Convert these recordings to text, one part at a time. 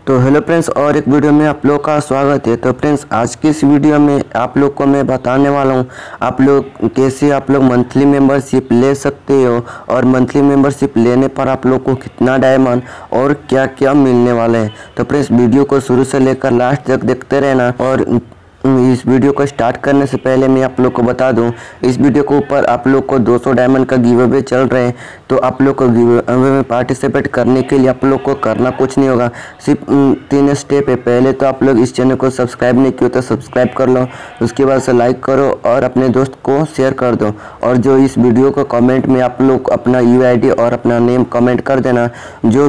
तो hello friends, और एक वीडियो में आप लोग का स्वागत है। तो फ्रेंड्स, आज की इस वीडियो में आप लोग को मैं बताने वाला हूँ आप लोग कैसे आप लोग मंथली मेंबरशिप ले सकते हो, और मंथली मेंबरशिप लेने पर आप लोग को कितना डायमंड और क्या क्या मिलने वाला है। तो फ्रेंड्स, वीडियो को शुरू से लेकर लास्ट तक देखते रहना। और इस वीडियो को स्टार्ट करने से पहले मैं आप लोग को बता दूं, इस वीडियो के ऊपर आप लोग को 200 डायमंड का गिव अवे चल रहे हैं। तो आप लोग को गिव अवे में पार्टिसिपेट करने के लिए आप लोग को करना कुछ नहीं होगा, सिर्फ 3 स्टेप है। पहले तो आप लोग इस चैनल को सब्सक्राइब नहीं किया तो सब्सक्राइब कर लो, उसके बाद से लाइक करो और अपने दोस्त को शेयर कर दो। और जो इस वीडियो को कमेंट में आप लोग अपना UID और अपना नेम कमेंट कर देना। जो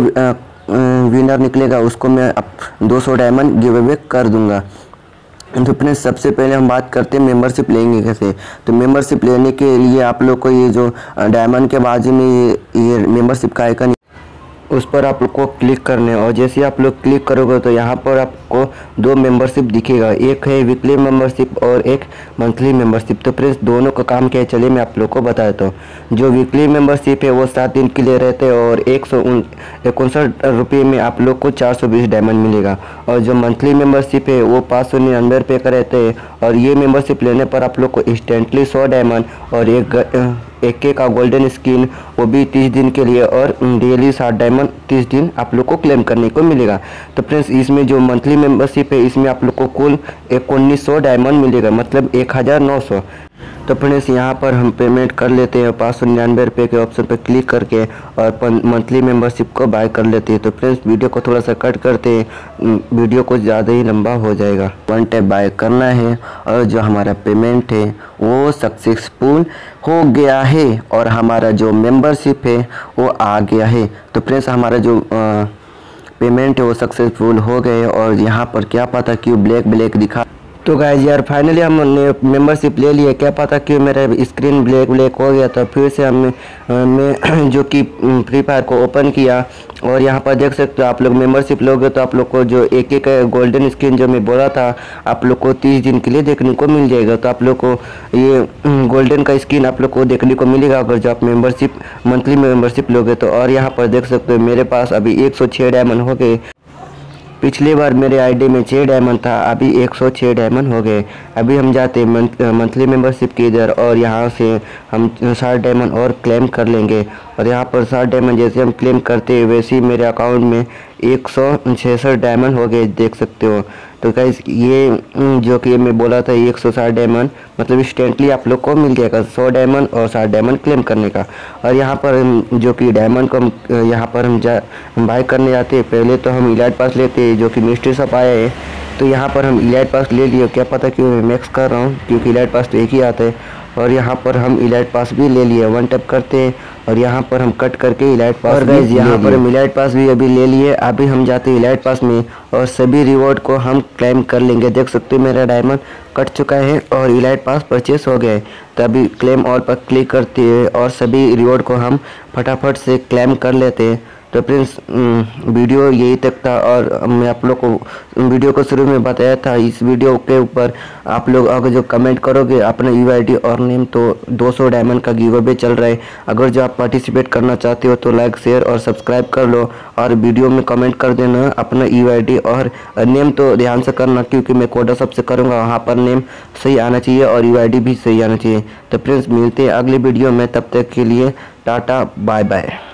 विनर निकलेगा उसको मैं 200 डायमंड गिव अवे कर दूँगा। तो फ्रेंड्स, सबसे पहले हम बात करते हैं मेंबरशिप लेंगे कैसे। तो मेंबरशिप लेने के लिए आप लोग को ये जो डायमंड के बाजू में ये मेंबरशिप का आइकन, उस पर आप लोग को क्लिक करने, और जैसे आप लोग क्लिक करोगे तो यहाँ पर आपको 2 मेंबरशिप दिखेगा, एक है वीकली मेंबरशिप और एक मंथली मेंबरशिप। तो फ्रेंड्स, दोनों का काम क्या है चलिए मैं आप लोग को बता देता हूँ। जो वीकली मेंबरशिप है वो 7 दिन के लिए रहते हैं और 159 रुपये में आप लोग को 420 डायमंड मिलेगा। और जो मंथली मेंबरशिप है वो 599 रुपये का रहते हैं, और ये मेंबरशिप लेने पर आप लोग को इंस्टेंटली 100 डायमंड और एक का गोल्डन स्किन, वो भी 30 दिन के लिए, और डेली 60 डायमंड 30 दिन आप लोग को क्लेम करने को मिलेगा। तो फ्रेंड्स, इसमें जो मंथली मेंबरशिप है इसमें आप लोग को कुल 1900 डायमंड मिलेगा, मतलब 1900। तो फ्रेंड्स, यहाँ पर हम पेमेंट कर लेते हैं 599 रुपये के ऑप्शन पर क्लिक करके, और मंथली मेंबरशिप को बाय कर लेते हैं। तो फ्रेंड्स, वीडियो को थोड़ा सा कट करते हैं, वीडियो को ज़्यादा ही लंबा हो जाएगा। 1 टैप बाय करना है, और जो हमारा पेमेंट है वो सक्सेसफुल हो गया है, और हमारा जो मेंबरशिप है वो आ गया है। तो फ्रेंड्स, हमारा जो पेमेंट है वो सक्सेसफुल हो गए, और यहाँ पर क्या पता क्यों ब्लैक दिखा। तो गाइस यार, फाइनली हमने मेंबरशिप ले लिया, क्या पता क्यों मेरा स्क्रीन ब्लैक हो गया। तो फिर से मैं जो कि फ्री फायर को ओपन किया, और यहाँ पर देख सकते हो आप लोग मेंबरशिप लोगे तो आप लोग को जो एक गोल्डन स्क्रीन जो मैं बोला था आप लोग को 30 दिन के लिए देखने को मिल जाएगा। तो आप लोग को ये गोल्डन का स्किन आप लोग को देखने को मिलेगा अगर जो आप मंथली मेंबरशिप लोगे तो। और यहाँ पर देख सकते हो मेरे पास अभी 106 डायमंड हो गए। पिछली बार मेरे आईडी में 6 डायमंड था, अभी 106 डायमंड हो गए। अभी हम जाते हैं मंथली मेंबरशिप के इधर, और यहाँ से हम 60 डायमंड और क्लेम कर लेंगे। और यहाँ पर 60 डायमंड जैसे हम क्लेम करते हैं वैसे ही मेरे अकाउंट में 166 डायमंड हो गए, देख सकते हो। तो गाइस, ये जो कि मैं बोला था 160 डायमंड मतलब इंस्टेंटली आप लोग को मिल जाएगा 100 डायमंड और 60 डायमंड क्लेम करने का। और यहाँ पर जो कि डायमंड को यहाँ पर हम बाय करने जाते हैं, पहले तो हम इलाइट पास लेते हैं जो कि मिस्ट्री शॉप आया है। तो यहाँ पर हम इलाइट पास ले लिए, क्या पता क्यों मैं मैक्स कर रहा हूँ क्योंकि इलाइट पास तो एक ही आता है। और यहाँ पर हम इलाइट पास भी ले लिए, 1 टैप करते हैं और यहाँ पर हम कट करके इलाइट पास, और गाइस यहाँ पर हम इलाइट पास भी अभी ले लिए। अभी हम जाते हैं इलाइट पास में, और सभी रिवॉर्ड को हम क्लेम कर लेंगे। देख सकते हो मेरा डायमंड कट चुका है और इलाइट पास परचेस हो गया है। तो अभी क्लेम ऑल पर क्लिक करते हैं और सभी रिवॉर्ड को हम फटाफट से क्लेम कर लेते हैं। तो फ्रेंड्स, वीडियो यही तक था, और मैं आप लोग को वीडियो को शुरू में बताया था इस वीडियो के ऊपर आप लोग अगर जो कमेंट करोगे अपना UID और नेम तो 200 डायमंड का गिव अवे चल रहा है। अगर जो आप पार्टिसिपेट करना चाहते हो तो लाइक शेयर और सब्सक्राइब कर लो, और वीडियो में कमेंट कर देना अपना UID और नेम तो ध्यान से करना क्योंकि मैं कोडा सबसे करूँगा, वहाँ पर नेम सही आना चाहिए और UID भी सही आना चाहिए। तो फ्रेंड्स, मिलते हैं अगले वीडियो में, तब तक के लिए टाटा बाय बाय।